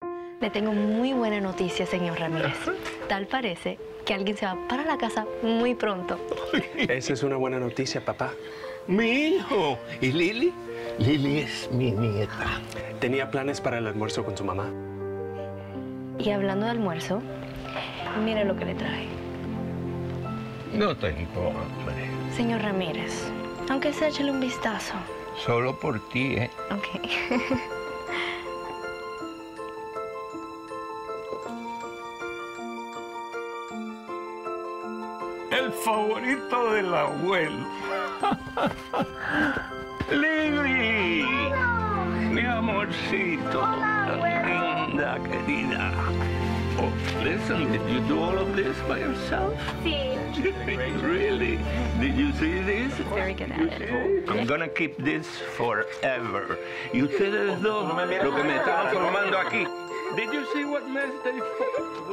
Le tengo muy buena noticia, señor Ramírez. Tal parece que alguien se va para la casa muy pronto. Esa es una buena noticia, papá. Mi hijo. ¿Y Lili? Lili es mi nieta. Tenía planes para el almuerzo con su mamá. Y hablando de almuerzo, mire lo que le traje. No tengo hambre. Señor Ramírez, aunque sea échale un vistazo. Solo por ti, ¿eh? Ok. El favorito del abuelo. Lili. Mi amorcito. Linda, querida. Oh, listen, did you do all of this by yourself? Sí. Really? Did you see this? Very good at it. I'm gonna keep this forever. Y ustedes dos, lo que me estaban formando aquí. Did you see what mess they